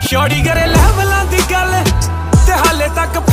ਸ਼ੌੜੀ ਕਰੇ ਲੈਵਲਾਂ ਦੀ ਗੱਲ ਤੇ ਹਾਲੇ ਤੱਕ